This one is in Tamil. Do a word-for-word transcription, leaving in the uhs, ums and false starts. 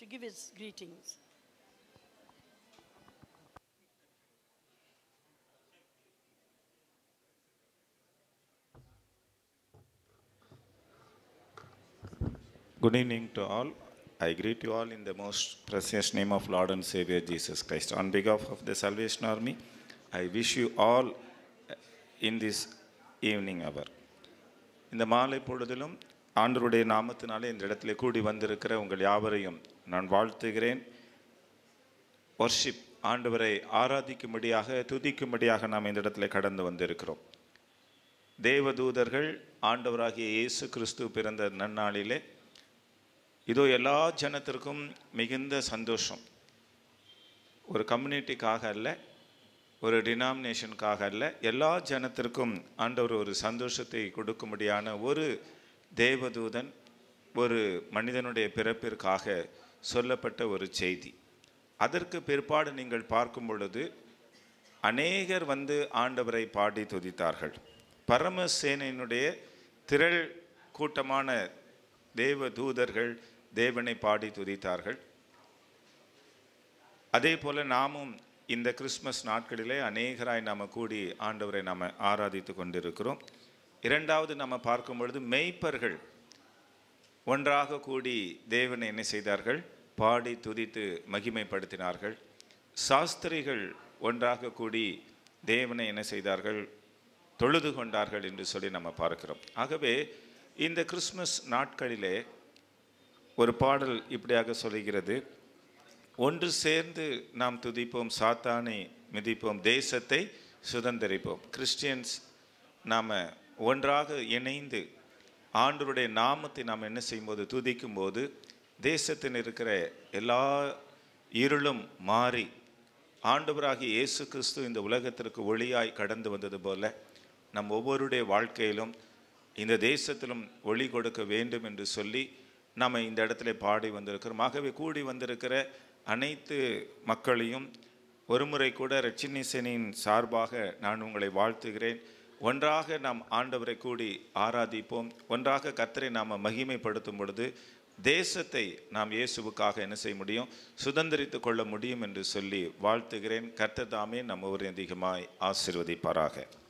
give his greetings. Good evening to all. I greet you all in the most precious name of Lord and Savior Jesus Christ. On behalf of the Salvation Army, I wish you all in this evening hour. இந்த மாலை பொழுதிலும் ஆண்டவருடைய நாமத்தினாலே இந்த இடத்துல கூடி வந்திருக்கிற உங்கள் யாவரையும் நான் வாழ்த்துகிறேன். வர்ஷிப் ஆண்டவரை ஆராதிக்கும்படியாக துதிக்கும்படியாக நாம் இந்த இடத்துல கடந்து வந்திருக்கிறோம். தேவதூதர்கள் ஆண்டவராகிய இயேசு கிறிஸ்து பிறந்த நன்னாளிலே இதோ எல்லா ஜனத்திற்கும் மிகுந்த சந்தோஷம். ஒரு கம்யூனிட்டிக்காக அல்ல, ஒரு டினாமினேஷனுக்காக அல்ல, எல்லா ஜனத்திற்கும் ஆண்டவர் ஒரு சந்தோஷத்தை கொடுக்கும்படியான ஒரு தேவதூதன் ஒரு மனிதனுடைய பிறப்பிற்காக சொல்லப்பட்ட ஒரு செய்தி. அதற்கு பிற்பாடு நீங்கள் பார்க்கும் பொழுது அநேகர் வந்து ஆண்டவரை பாடி துதித்தார்கள். பரமசேனையினுடைய திரள் கூட்டமான தேவ தூதர்கள் தேவனை பாடி துதித்தார்கள். அதே போல நாமும் இந்த கிறிஸ்மஸ் நாட்களிலே அநேகராய் நாம் கூடி ஆண்டவரை நாம் ஆராதித்து கொண்டிருக்கிறோம். இரண்டாவது நம்ம பார்க்கும் பொழுது மெய்ப்பர்கள் ஒன்றாக கூடி தேவனை என்ன செய்தார்கள்? பாடி துதித்து மகிமைப்படுத்தினார்கள். சாஸ்திரிகள் ஒன்றாக கூடி தேவனை என்ன செய்தார்கள்? தொழுது கொண்டார்கள் என்று சொல்லி நம்ம பார்க்கிறோம். ஆகவே இந்த கிறிஸ்மஸ் நாட்களிலே ஒரு பாடல் இப்படியாக சொல்லுகிறது, ஒன்று சேர்ந்து நாம் துதிப்போம், சாத்தானை மிதிப்போம், தேசத்தை சுதந்திரிப்போம். கிறிஸ்டியன்ஸ் நாம் ஒன்றாக இணைந்து ஆண்டவருடைய நாமத்தை நாம் என்ன செய்யும்போது துதிக்கும் போது தேசத்தில் இருக்கிற எல்லா இருளும் மாறி ஆண்டவராகிய இயேசு கிறிஸ்து இந்த உலகத்திற்கு ஒளியாய் கடந்து வந்தது போல நம் ஒவ்வொருடைய வாழ்க்கையிலும் இந்த தேசத்திலும் ஒளி கொடுக்க வேண்டும் என்று சொல்லி நாம் இந்த இடத்துல பாடி வந்திருக்கிறோம். ஆகவே கூடி வந்திருக்கிற அனைத்து மக்களையும் ஒருமுறை கூட இரட்சணிசனின் சார்பாக நான் உங்களை வாழ்த்துகிறேன். ஒன்றாக நாம் ஆண்டவரை கூடி ஆராதிப்போம். ஒன்றாக கர்த்தரை நாம் மகிமைப்படுத்தும் பொழுது தேசத்தை நாம் இயேசுவுக்காக என்ன செய்ய முடியும்? சுதந்திரித்து கொள்ள முடியும் என்று சொல்லி வாழ்த்துகிறேன். கர்த்தர் தாமே நம்ம ஒரு அதிகமாய் ஆசீர்வதிப்பாராக.